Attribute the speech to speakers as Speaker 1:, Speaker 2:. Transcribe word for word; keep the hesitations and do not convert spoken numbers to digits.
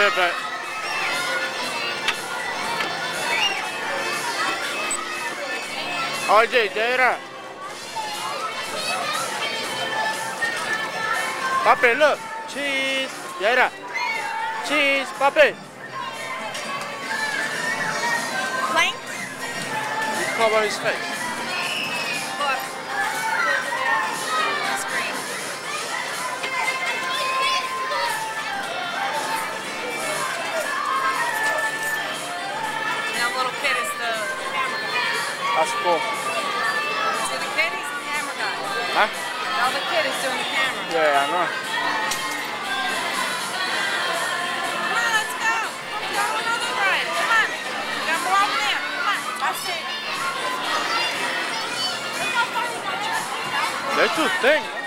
Speaker 1: little bit. Oye, Jaira. Papi, look. Cheese. Jaira. Cheese, papi.
Speaker 2: Plank?
Speaker 1: You cover his face.
Speaker 2: Look. Screen. That little kid is the camera guy.
Speaker 1: That's cool.
Speaker 2: See, the kid, he's the camera guy.
Speaker 1: Huh?
Speaker 2: Now the kid is doing the camera.
Speaker 1: Yeah, I know.
Speaker 2: Come on, let's go. Let's go another ride. Come on. We got more over there. Come on. That's it. Look how far you got.
Speaker 1: That's your thing.